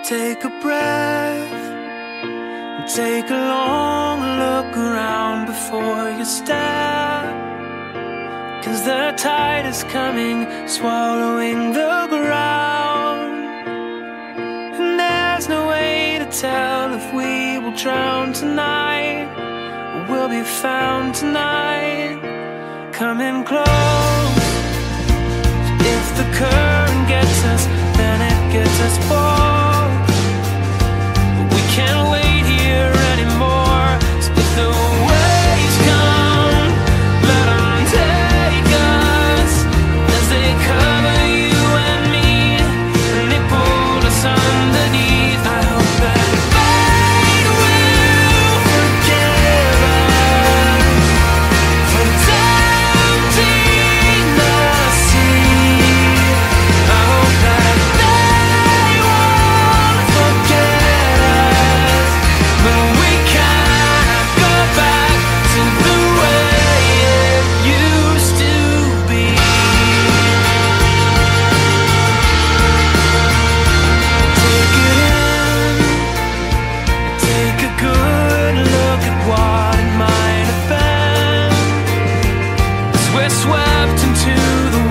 Take a breath and take a long look around before you step, 'cause the tide is coming, swallowing the ground. And there's no way to tell if we will drown tonight or we'll be found tonight. Coming close. If the current gets us, then it gets us both. But we can't wait here anymore. So if the waves come, let them take us as they cover you and me, and they pull us underneath. I hope that fate will forgive us for tempting the sea. I hope that they won't forget us, but we can't go back to the way it used to be. Take it in, take a good look at what it might have been, as we're swept into the